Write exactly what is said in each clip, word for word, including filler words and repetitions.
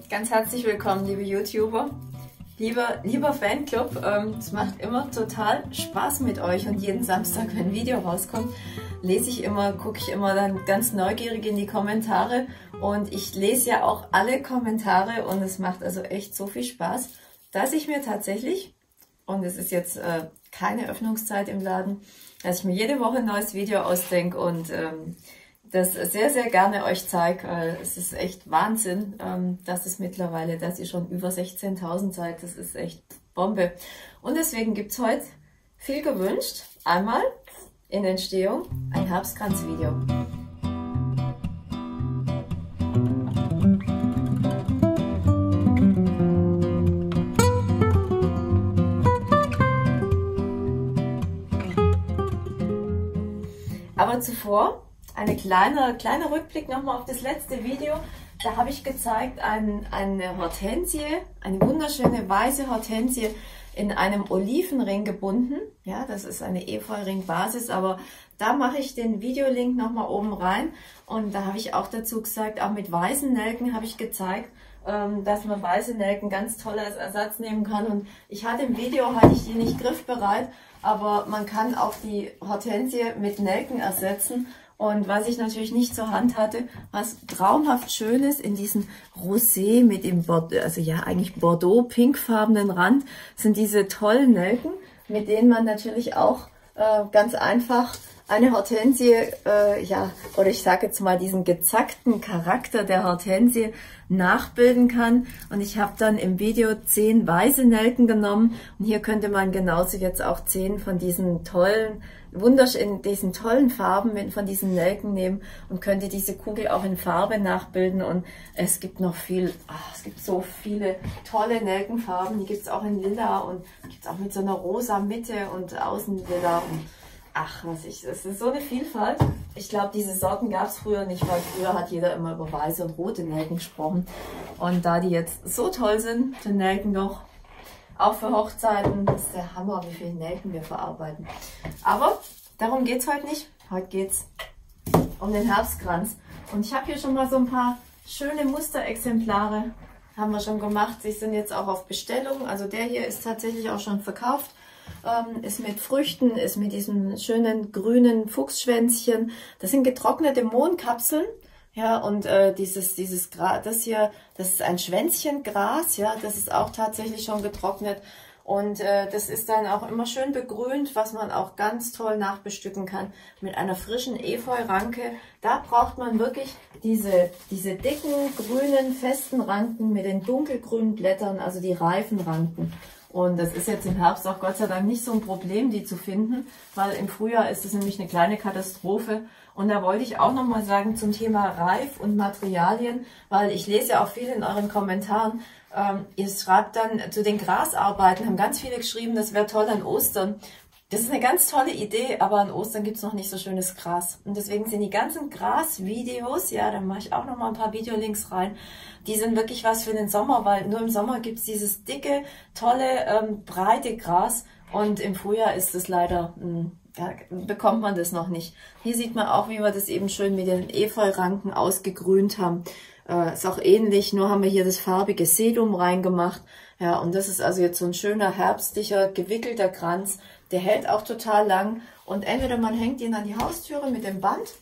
ganz herzlich willkommen, liebe YouTuber, lieber, lieber Fanclub. Ähm, es macht immer total Spaß mit euch und jeden Samstag, wenn ein Video rauskommt, lese ich immer, gucke ich immer dann ganz neugierig in die Kommentare und ich lese ja auch alle Kommentare und es macht also echt so viel Spaß, dass ich mir tatsächlich, und es ist jetzt äh, keine Öffnungszeit im Laden, dass ich mir jede Woche ein neues Video ausdenke und ähm, das sehr, sehr gerne euch zeige. Äh, es ist echt Wahnsinn, ähm, dass es mittlerweile, dass ihr schon über sechzehntausend seid. Das ist echt Bombe. Und deswegen gibt es heute viel gewünscht. Einmal in Entstehung ein Herbstkranz-Video. Aber zuvor ein kleiner, kleiner Rückblick nochmal auf das letzte Video. Da habe ich gezeigt ein, eine Hortensie, eine wunderschöne weiße Hortensie in einem Olivenring gebunden. Ja, das ist eine Efeu-Ring-Basis, aber da mache ich den Videolink nochmal oben rein. Und da habe ich auch dazu gesagt, auch mit weißen Nelken habe ich gezeigt, dass man weiße Nelken ganz toll als Ersatz nehmen kann. Und ich hatte im Video, hatte ich die nicht griffbereit, aber man kann auch die Hortensie mit Nelken ersetzen. Und was ich natürlich nicht zur Hand hatte, was traumhaft schön ist, in diesem Rosé mit dem Bordeaux, also ja eigentlich Bordeaux-pinkfarbenen Rand, sind diese tollen Nelken, mit denen man natürlich auch äh, ganz einfach eine Hortensie, äh, ja, oder ich sage jetzt mal diesen gezackten Charakter der Hortensie nachbilden kann. Und ich habe dann im Video zehn weiße Nelken genommen und hier könnte man genauso jetzt auch zehn von diesen tollen, wunderschönen, diesen tollen Farben von diesen Nelken nehmen und könnte diese Kugel auch in Farbe nachbilden. Und es gibt noch viel, ach, es gibt so viele tolle Nelkenfarben. Die gibt es auch in Lila und gibt es auch mit so einer rosa Mitte und außen Lila. Und ach, was ich, es ist so eine Vielfalt. Ich glaube, diese Sorten gab es früher nicht, weil früher hat jeder immer über weiße und rote Nelken gesprochen. Und da die jetzt so toll sind, die Nelken noch, auch für Hochzeiten, das ist der Hammer, wie viele Nelken wir verarbeiten. Aber darum geht es heute nicht. Heute geht es um den Herbstkranz. Und ich habe hier schon mal so ein paar schöne Musterexemplare, haben wir schon gemacht. Sie sind jetzt auch auf Bestellung. Also der hier ist tatsächlich auch schon verkauft. Ähm, ist mit Früchten, ist mit diesem schönen grünen Fuchsschwänzchen. Das sind getrocknete Mohnkapseln. Ja, und äh, dieses, dieses Gras, das hier, das ist ein Schwänzchengras, ja, das ist auch tatsächlich schon getrocknet. Und äh, das ist dann auch immer schön begrünt, was man auch ganz toll nachbestücken kann mit einer frischen Efeu-Ranke. Da braucht man wirklich diese, diese dicken, grünen, festen Ranken mit den dunkelgrünen Blättern, also die reifen Ranken. Und das ist jetzt im Herbst auch Gott sei Dank nicht so ein Problem, die zu finden, weil im Frühjahr ist es nämlich eine kleine Katastrophe. Und da wollte ich auch nochmal sagen zum Thema Reif und Materialien, weil ich lese ja auch viel in euren Kommentaren. Ähm, ihr schreibt dann zu den Grasarbeiten, haben ganz viele geschrieben, das wäre toll an Ostern. Das ist eine ganz tolle Idee, aber an Ostern gibt es noch nicht so schönes Gras. Und deswegen sind die ganzen Grasvideos, ja, da mache ich auch nochmal ein paar Videolinks rein, die sind wirklich was für den Sommer, weil nur im Sommer gibt es dieses dicke, tolle, ähm, breite Gras und im Frühjahr ist es leider, mh, ja, bekommt man das noch nicht. Hier sieht man auch, wie wir das eben schön mit den Efeu-Ranken ausgegrünt haben. Äh, ist auch ähnlich, nur haben wir hier das farbige Sedum reingemacht. Ja, und das ist also jetzt so ein schöner, herbstlicher, gewickelter Kranz. Der hält auch total lang. Und entweder man hängt ihn an die Haustüre mit dem Band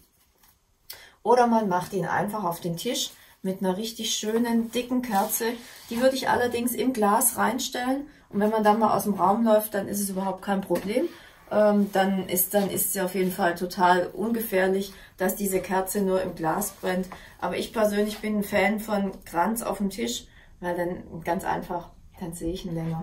oder man macht ihn einfach auf den Tisch mit einer richtig schönen, dicken Kerze. Die würde ich allerdings im Glas reinstellen. Und wenn man dann mal aus dem Raum läuft, dann ist es überhaupt kein Problem. Ähm, dann ist dann ist sie auf jeden Fall total ungefährlich, dass diese Kerze nur im Glas brennt. Aber ich persönlich bin ein Fan von Kranz auf dem Tisch, weil dann ganz einfach, dann sehe ich ihn länger.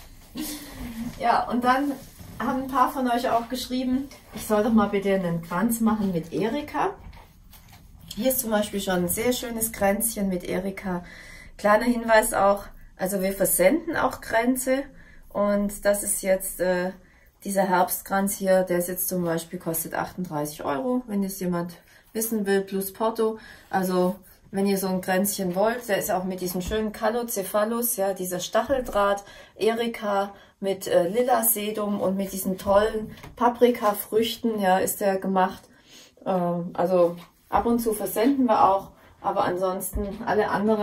Ja, und dann haben ein paar von euch auch geschrieben, ich soll doch mal bitte einen Kranz machen mit Erika. Hier ist zum Beispiel schon ein sehr schönes Kränzchen mit Erika. Kleiner Hinweis auch, also wir versenden auch Kränze und das ist jetzt äh, dieser Herbstkranz hier, der ist jetzt zum Beispiel, kostet achtunddreißig Euro, wenn es jemand wissen will, plus Porto. Also wenn ihr so ein Kränzchen wollt, der ist auch mit diesem schönen Callocephalus, ja, dieser Stacheldraht, Erika mit äh, lila Sedum und mit diesen tollen Paprikafrüchten, ja, ist der gemacht. Äh, also ab und zu versenden wir auch, aber ansonsten alle anderen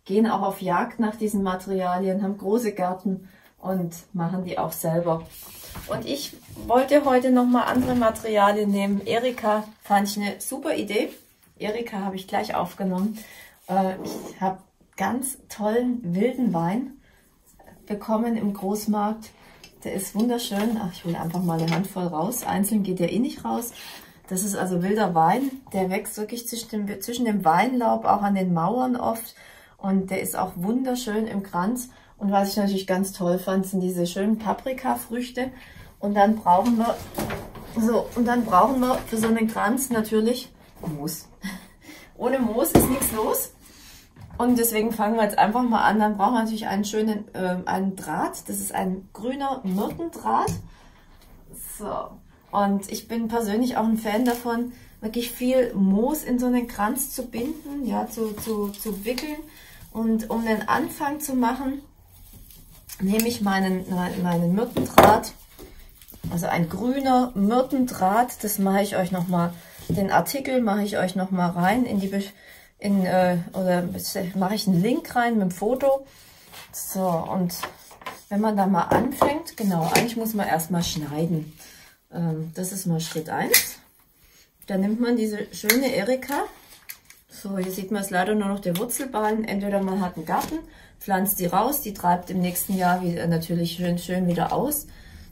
gehen auch auf Jagd nach diesen Materialien, haben große Gärten und machen die auch selber. Und ich wollte heute nochmal andere Materialien nehmen. Erika fand ich eine super Idee. Erika habe ich gleich aufgenommen. Ich habe ganz tollen wilden Wein bekommen im Großmarkt. Der ist wunderschön. Ach, ich hole einfach mal eine Handvoll raus. Einzeln geht der eh nicht raus. Das ist also wilder Wein. Der wächst wirklich zwischen dem, zwischen dem Weinlaub, auch an den Mauern oft. Und der ist auch wunderschön im Kranz. Und was ich natürlich ganz toll fand, sind diese schönen Paprikafrüchte. Und dann brauchen wir so und dann brauchen wir für so einen Kranz natürlich Moos. Ohne Moos ist nichts los. Und deswegen fangen wir jetzt einfach mal an. Dann brauchen wir natürlich einen schönen äh, einen Draht. Das ist ein grüner Myrtendraht. So. Und ich bin persönlich auch ein Fan davon, wirklich viel Moos in so einen Kranz zu binden, ja, zu, zu, zu wickeln. Und um den Anfang zu machen, nehme ich meinen, meinen Myrtendraht, also ein grüner Myrtendraht. Das mache ich euch nochmal, den Artikel mache ich euch nochmal rein in die in, äh, oder mache ich einen Link rein mit dem Foto. So, und wenn man da mal anfängt, genau, eigentlich muss man erstmal schneiden. Ähm, das ist mal Schritt eins. Dann nimmt man diese schöne Erika. So, hier sieht man es leider nur noch der Wurzelballen. Entweder man hat einen Garten, pflanzt die raus, die treibt im nächsten Jahr wieder, natürlich schön, schön wieder aus.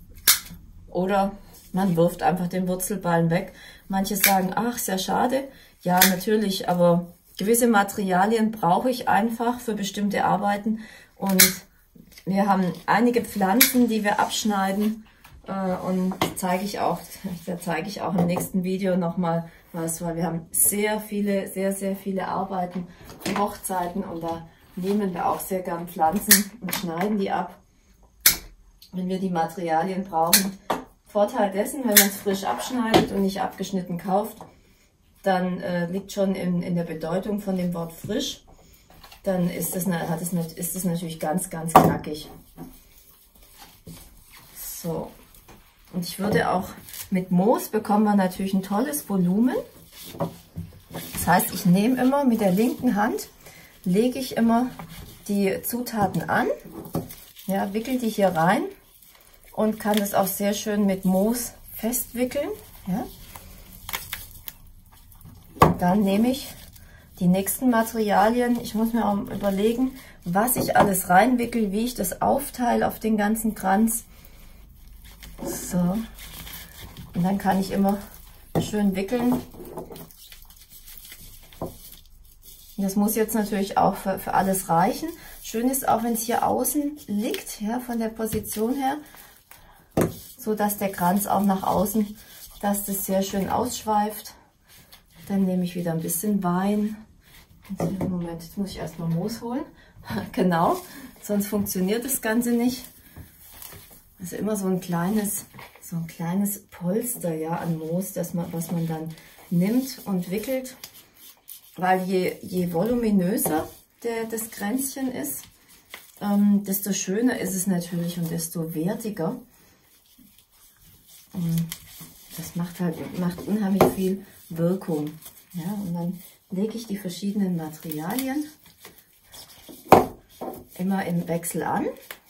Oder man wirft einfach den Wurzelballen weg. Manche sagen, ach, sehr schade. Ja, natürlich, aber gewisse Materialien brauche ich einfach für bestimmte Arbeiten. Und wir haben einige Pflanzen, die wir abschneiden. Äh, und zeige ich auch, da zeige ich auch im nächsten Video nochmal was, weil wir haben sehr viele, sehr, sehr viele Arbeiten für Hochzeiten und da nehmen wir auch sehr gern Pflanzen und schneiden die ab, wenn wir die Materialien brauchen. Vorteil dessen, wenn man es frisch abschneidet und nicht abgeschnitten kauft, dann äh, liegt schon in, in der Bedeutung von dem Wort frisch, dann ist das, hat es, ist das natürlich ganz, ganz knackig. So, und ich würde auch, mit Moos bekommen wir natürlich ein tolles Volumen. Das heißt, ich nehme immer mit der linken Hand, lege ich immer die Zutaten an, ja, wickel die hier rein und kann das auch sehr schön mit Moos festwickeln. Ja. Dann nehme ich die nächsten Materialien. Ich muss mir auch überlegen, was ich alles reinwickel, wie ich das aufteile auf den ganzen Kranz. So. Und dann kann ich immer schön wickeln. Das muss jetzt natürlich auch für, für alles reichen. Schön ist auch, wenn es hier außen liegt, ja, von der Position her, so dass der Kranz auch nach außen, dass das sehr schön ausschweift. Dann nehme ich wieder ein bisschen Wein. Moment, jetzt muss ich erstmal Moos holen. Genau, sonst funktioniert das Ganze nicht. Also immer so ein kleines, so ein kleines Polster, ja, an Moos, das man, was man dann nimmt und wickelt. Weil je, je voluminöser der, das Kränzchen ist, ähm, desto schöner ist es natürlich und desto wertiger. Und das macht halt macht unheimlich viel Wirkung. Ja, und dann lege ich die verschiedenen Materialien immer im Wechsel an.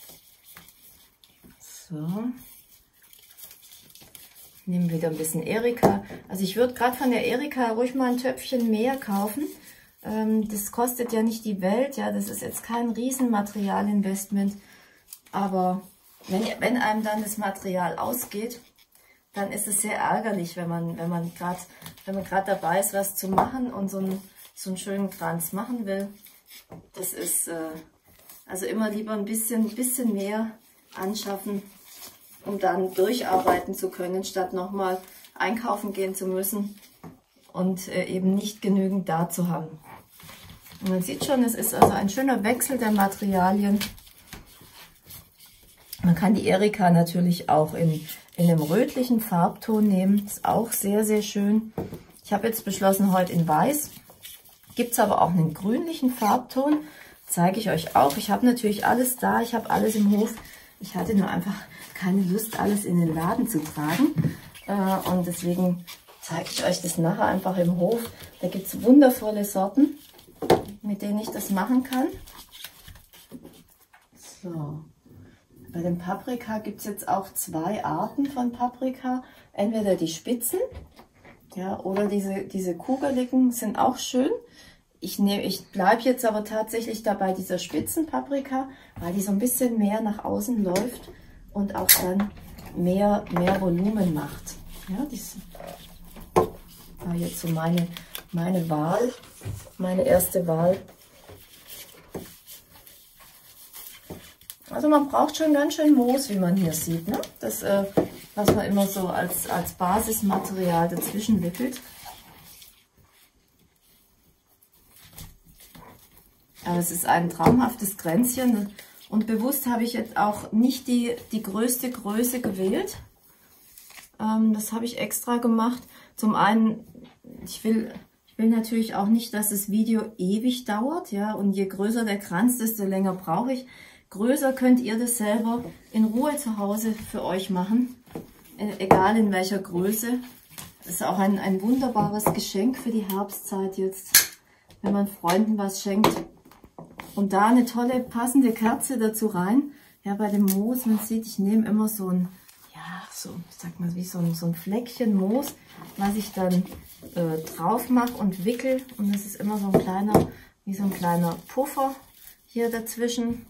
So. Nehmen wieder ein bisschen Erika. Also ich würde gerade von der Erika ruhig mal ein Töpfchen mehr kaufen. Ähm, das kostet ja nicht die Welt. Ja, das ist jetzt kein Riesenmaterialinvestment. Aber wenn, wenn einem dann das Material ausgeht, dann ist es sehr ärgerlich, wenn man, wenn man gerade, wenn man gerade dabei ist, was zu machen und so einen, so einen schönen Kranz machen will. Das ist äh, also immer lieber ein bisschen, bisschen mehr anschaffen, um dann durcharbeiten zu können, statt nochmal einkaufen gehen zu müssen und äh, eben nicht genügend da zu haben. Und man sieht schon, es ist also ein schöner Wechsel der Materialien. Man kann die Erika natürlich auch in, in einem rötlichen Farbton nehmen. Ist auch sehr, sehr schön. Ich habe jetzt beschlossen, heute in Weiß. Gibt es aber auch einen grünlichen Farbton. Zeige ich euch auch. Ich habe natürlich alles da. Ich habe alles im Hof. Ich hatte nur einfach keine Lust, alles in den Laden zu tragen. Äh, und deswegen zeige ich euch das nachher einfach im Hof. Da gibt es wundervolle Sorten. mit denen ich das machen kann. So. Bei dem Paprika gibt es jetzt auch zwei Arten von Paprika. Entweder die Spitzen, ja, oder diese, diese kugeligen sind auch schön. Ich, nehm, ich bleibe jetzt aber tatsächlich dabei dieser Spitzenpaprika, weil die so ein bisschen mehr nach außen läuft und auch dann mehr, mehr Volumen macht. Ja, das war jetzt so meine, meine Wahl, meine erste Wahl. Also man braucht schon ganz schön Moos, wie man hier sieht, ne? Das, äh, was man immer so als, als Basismaterial dazwischen wickelt. Aber es ist ein traumhaftes Kränzchen und bewusst habe ich jetzt auch nicht die, die größte Größe gewählt. Ähm, das habe ich extra gemacht. Zum einen, ich will, ich will natürlich auch nicht, dass das Video ewig dauert, ja, und je größer der Kranz, desto länger brauche ich. Größer könnt ihr das selber in Ruhe zu Hause für euch machen, egal in welcher Größe. Das ist auch ein, ein wunderbares Geschenk für die Herbstzeit jetzt, wenn man Freunden was schenkt. Und da eine tolle passende Kerze dazu rein. Ja, bei dem Moos, man sieht, ich nehme immer so ein, ja, so, ich sag mal, wie so ein, so ein Fleckchen Moos, was ich dann äh, drauf mache und wickel. Und das ist immer so ein kleiner, wie so ein kleiner Puffer hier dazwischen.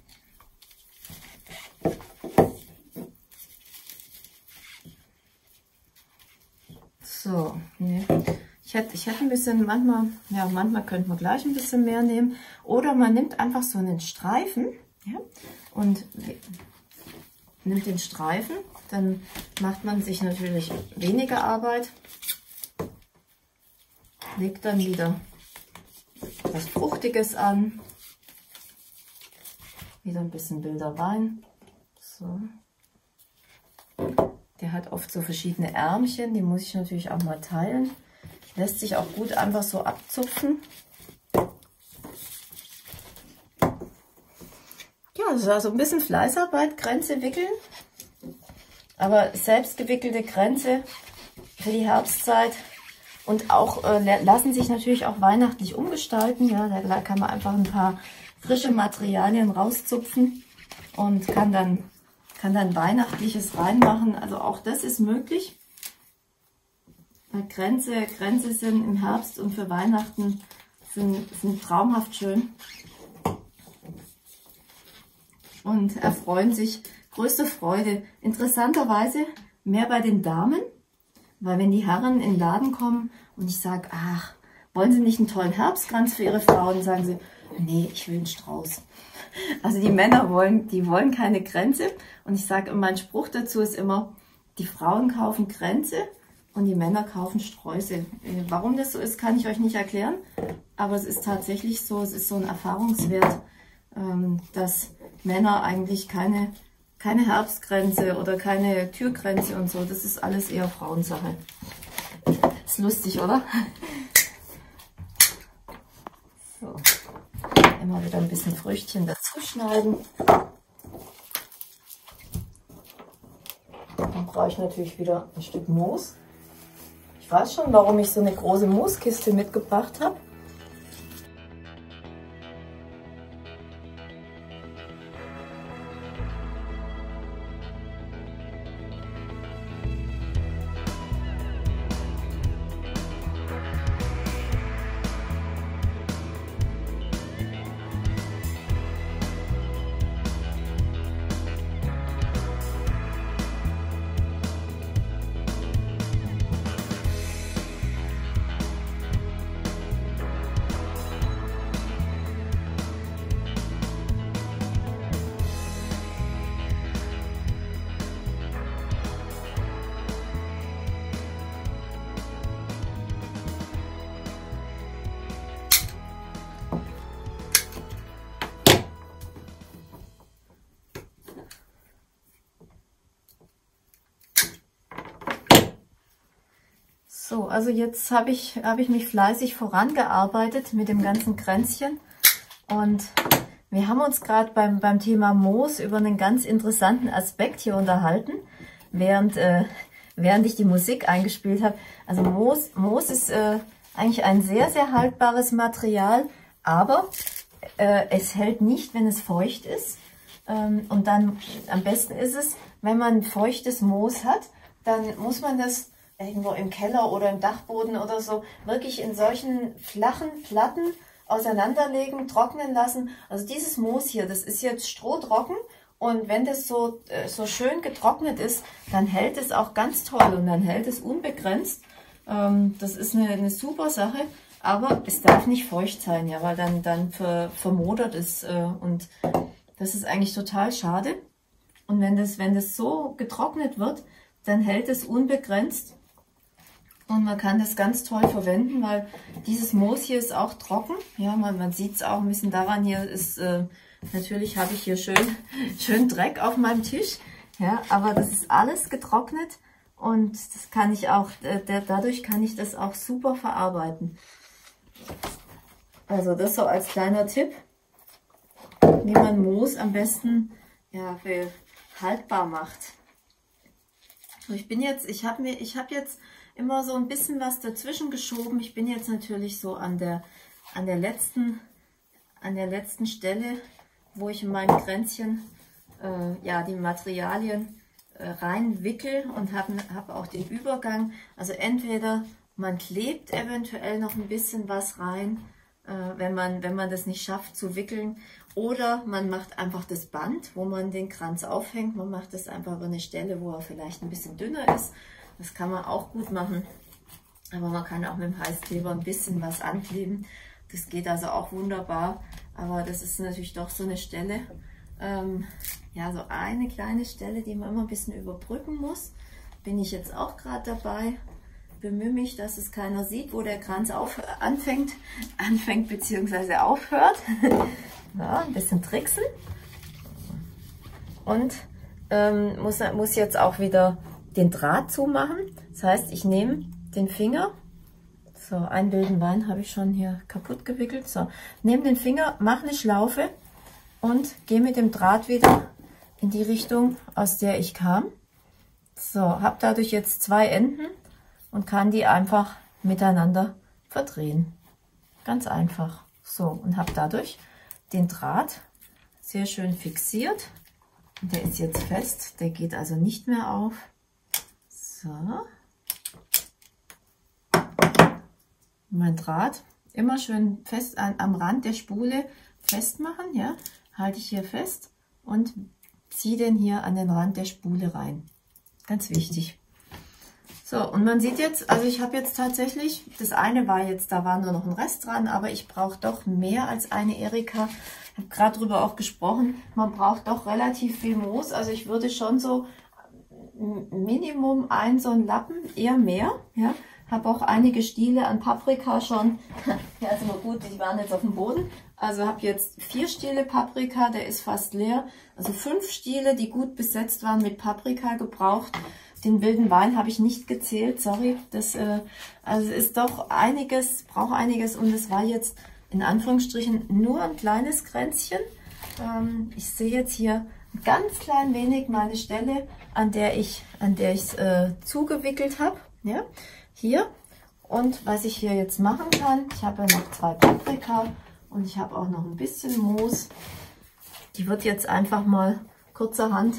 So, nee. ich, hätte, ich hätte ein bisschen, manchmal, ja, manchmal könnte man gleich ein bisschen mehr nehmen. Oder man nimmt einfach so einen Streifen, ja, und nimmt den Streifen, dann macht man sich natürlich weniger Arbeit, legt dann wieder was Fruchtiges an, wieder ein bisschen wilder Wein. So. Der hat oft so verschiedene Ärmchen, die muss ich natürlich auch mal teilen. Lässt sich auch gut einfach so abzupfen. Ja, das ist also ein bisschen Fleißarbeit, Kränze wickeln. Aber selbst gewickelte Kränze für die Herbstzeit und auch äh, lassen sich natürlich auch weihnachtlich umgestalten. Ja, da kann man einfach ein paar frische Materialien rauszupfen und kann dann kann dann Weihnachtliches reinmachen. Also auch das ist möglich. Kränze, Kränze sind im Herbst und für Weihnachten sind, sind traumhaft schön. Und erfreuen sich größte Freude. Interessanterweise mehr bei den Damen, weil wenn die Herren in den Laden kommen und ich sage, ach, wollen Sie nicht einen tollen Herbstkranz für Ihre Frauen? Dann sagen sie, nee, ich will einen Strauß. Also die Männer wollen, die wollen keine Kränze. Und ich sage, mein Spruch dazu ist immer, die Frauen kaufen Kränze und die Männer kaufen Sträuße. Warum das so ist, kann ich euch nicht erklären. Aber es ist tatsächlich so, es ist so ein Erfahrungswert, dass Männer eigentlich keine, keine Herbstkränze oder keine Türkränze und so, das ist alles eher Frauensache. Ist lustig, oder? So. Immer wieder ein bisschen Früchtchen dazu schneiden. Dann brauche ich natürlich wieder ein Stück Moos. Ich weiß schon, warum ich so eine große Mooskiste mitgebracht habe. So, also jetzt habe ich, habe ich mich fleißig vorangearbeitet mit dem ganzen Kränzchen und wir haben uns gerade beim, beim Thema Moos über einen ganz interessanten Aspekt hier unterhalten, während, äh, während ich die Musik eingespielt habe. Also Moos, Moos ist äh, eigentlich ein sehr, sehr haltbares Material, aber äh, es hält nicht, wenn es feucht ist. Ähm, und dann am besten ist es, wenn man feuchtes Moos hat, dann muss man das irgendwo im Keller oder im Dachboden oder so wirklich in solchen flachen Platten auseinanderlegen, trocknen lassen. Also dieses Moos hier, das ist jetzt strohtrocken und wenn das so, äh, so schön getrocknet ist, dann hält es auch ganz toll und dann hält es unbegrenzt. Ähm, das ist eine, eine super Sache, aber es darf nicht feucht sein, ja, weil dann, dann ver, vermodert es äh, und das ist eigentlich total schade. Und wenn das, wenn das so getrocknet wird, dann hält es unbegrenzt. Und man kann das ganz toll verwenden, weil dieses Moos hier ist auch trocken. Ja, man, man sieht es auch ein bisschen daran, hier ist, äh, natürlich habe ich hier schön, schön Dreck auf meinem Tisch. Ja, aber das ist alles getrocknet und das kann ich auch, äh, dadurch kann ich das auch super verarbeiten. Also das so als kleiner Tipp, wie man Moos am besten ja, für haltbar macht. So, ich bin jetzt, ich habe mir, ich habe jetzt immer so ein bisschen was dazwischen geschoben. Ich bin jetzt natürlich so an der, an der letzten, an der letzten Stelle, wo ich in mein Kränzchen äh, ja die Materialien äh, reinwickel und habe hab auch den Übergang. Also entweder man klebt eventuell noch ein bisschen was rein, äh, wenn man, wenn man das nicht schafft zu wickeln, oder man macht einfach das Band, wo man den Kranz aufhängt. Man macht das einfach über eine Stelle, wo er vielleicht ein bisschen dünner ist. Das kann man auch gut machen, aber man kann auch mit dem Heißkleber ein bisschen was ankleben. Das geht also auch wunderbar, aber das ist natürlich doch so eine Stelle, ähm, ja, so eine kleine Stelle, die man immer ein bisschen überbrücken muss. Bin ich jetzt auch gerade dabei, bemühe mich, dass es keiner sieht, wo der Kranz auf, anfängt, anfängt bzw. aufhört. Ja, ein bisschen tricksen und ähm, muss, muss jetzt auch wieder den Draht zumachen. Das heißt, ich nehme den Finger, so einen wilden Wein habe ich schon hier kaputt gewickelt, so, nehme den Finger, mache eine Schlaufe und gehe mit dem Draht wieder in die Richtung, aus der ich kam. So, habe dadurch jetzt zwei Enden und kann die einfach miteinander verdrehen. Ganz einfach. So, und habe dadurch den Draht sehr schön fixiert. Der ist jetzt fest, der geht also nicht mehr auf. So. Mein Draht immer schön fest an, am Rand der Spule festmachen, ja, halte ich hier fest und ziehe den hier an den Rand der Spule rein. Ganz wichtig. So, und man sieht jetzt, also ich habe jetzt tatsächlich, das eine war jetzt, da war nur noch ein Rest dran, aber ich brauche doch mehr als eine Erika. Ich habe gerade darüber auch gesprochen, man braucht doch relativ viel Moos, also ich würde schon so Minimum ein so ein Lappen, eher mehr, ja. Habe auch einige Stiele an Paprika schon, ja, ist immer gut, die waren jetzt auf dem Boden, also habe jetzt vier Stiele Paprika, der ist fast leer, also fünf Stiele, die gut besetzt waren mit Paprika gebraucht. Den wilden Wein habe ich nicht gezählt, sorry, das äh, also ist doch einiges, braucht einiges und es war jetzt in Anführungsstrichen nur ein kleines Kränzchen. Ähm, ich sehe jetzt hier ein ganz klein wenig meine Stelle, an der ich an der ich es äh, zugewickelt habe, ja, hier. Und was ich hier jetzt machen kann, ich habe ja noch zwei Paprika und ich habe auch noch ein bisschen Moos. Die wird jetzt einfach mal kurzerhand,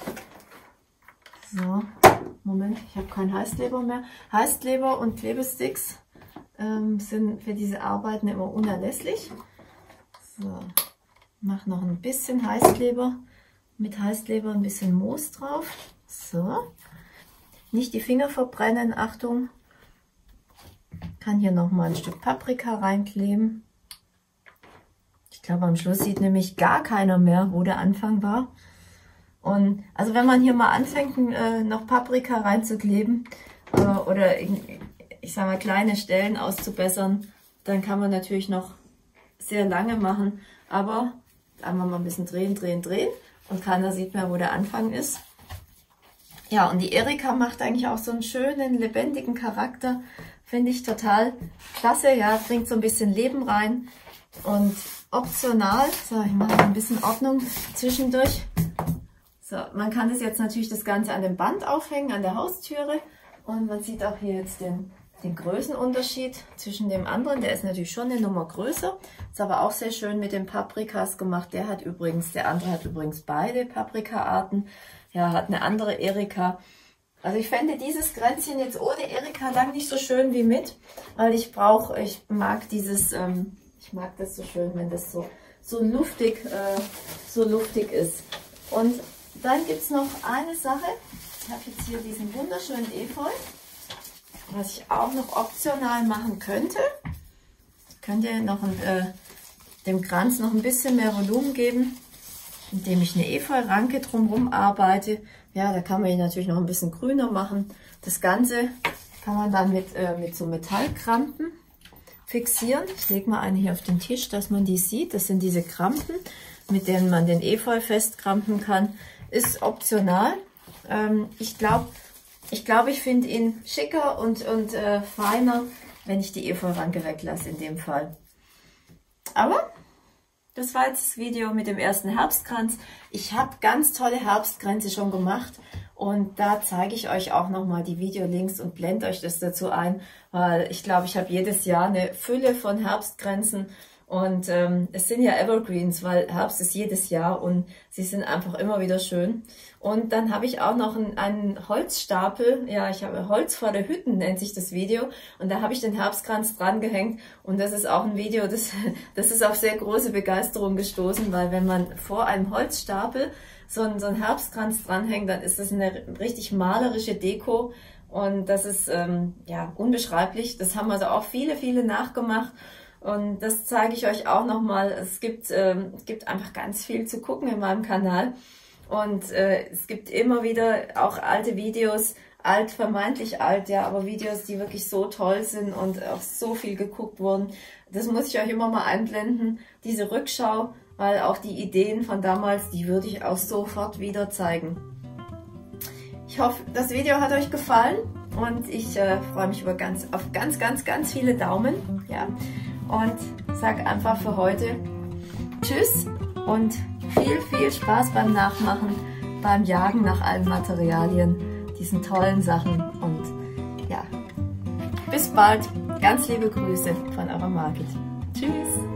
so, Moment, ich habe keinen Heißkleber mehr. Heißkleber und Klebesticks ähm, sind für diese Arbeiten immer unerlässlich. So, mache noch ein bisschen Heißkleber, mit Heißkleber ein bisschen Moos drauf. So, nicht die Finger verbrennen, Achtung. Kann hier noch mal ein Stück Paprika reinkleben. Ich glaube, am Schluss sieht nämlich gar keiner mehr, wo der Anfang war. Und also wenn man hier mal anfängt, äh, noch Paprika reinzukleben äh, oder ich sage mal kleine Stellen auszubessern, dann kann man natürlich noch sehr lange machen. Aber einmal mal ein bisschen drehen, drehen, drehen und keiner sieht mehr, wo der Anfang ist. Ja, und die Erika macht eigentlich auch so einen schönen, lebendigen Charakter. Finde ich total klasse. Ja, bringt so ein bisschen Leben rein. Und optional, so, ich mache ein bisschen Ordnung zwischendurch. So, man kann das jetzt natürlich das Ganze an dem Band aufhängen, an der Haustüre. Und man sieht auch hier jetzt den den Größenunterschied zwischen dem anderen. Der ist natürlich schon eine Nummer größer. Ist aber auch sehr schön mit den Paprikas gemacht. Der hat übrigens, der andere hat übrigens beide Paprika-Arten. Ja, hat eine andere Erika. Also ich fände dieses Kränzchen jetzt ohne Erika lang nicht so schön wie mit, weil ich brauche, ich mag dieses, ähm, ich mag das so schön, wenn das so, so luftig, äh, so luftig ist. Und dann gibt es noch eine Sache. Ich habe jetzt hier diesen wunderschönen Efeu, was ich auch noch optional machen könnte. Könnt ihr noch ein, äh, dem Kranz noch ein bisschen mehr Volumen geben, indem ich eine Efeu-Ranke drumherum arbeite. Ja, da kann man ihn natürlich noch ein bisschen grüner machen. Das Ganze kann man dann mit, äh, mit so Metallkrampen fixieren. Ich lege mal eine hier auf den Tisch, dass man die sieht. Das sind diese Krampen, mit denen man den Efeu festkrampen kann. Ist optional. Ähm, ich glaube, ich, glaub, ich finde ihn schicker und, und äh, feiner, wenn ich die Efeu-Ranke weglasse in dem Fall. Aber das war jetzt das Video mit dem ersten Herbstkranz. Ich habe ganz tolle Herbstkränze schon gemacht und da zeige ich euch auch nochmal die Videolinks und blende euch das dazu ein, weil ich glaube, ich habe jedes Jahr eine Fülle von Herbstkränzen und ähm, es sind ja Evergreens, weil Herbst ist jedes Jahr und sie sind einfach immer wieder schön. Und dann habe ich auch noch einen, einen Holzstapel, ja, ich habe Holzvolle Hütten, nennt sich das Video, und da habe ich den Herbstkranz dran gehängt und das ist auch ein Video, das, das ist auf sehr große Begeisterung gestoßen, weil wenn man vor einem Holzstapel so einen, so einen Herbstkranz dranhängt, dann ist das eine richtig malerische Deko und das ist ähm, ja unbeschreiblich. Das haben also auch viele, viele nachgemacht. Und das zeige ich euch auch nochmal. Es gibt, ähm, es gibt einfach ganz viel zu gucken in meinem Kanal. Und äh, es gibt immer wieder auch alte Videos, alt, vermeintlich alt, ja, aber Videos, die wirklich so toll sind und auch so viel geguckt wurden. Das muss ich euch immer mal einblenden, diese Rückschau, weil auch die Ideen von damals, die würde ich auch sofort wieder zeigen. Ich hoffe, das Video hat euch gefallen und ich äh, freue mich über ganz, auf ganz, ganz, ganz viele Daumen. Ja. Und sag einfach für heute Tschüss und viel, viel Spaß beim Nachmachen, beim Jagen nach allen Materialien, diesen tollen Sachen. Und ja, bis bald. Ganz liebe Grüße von eurer Margit. Tschüss.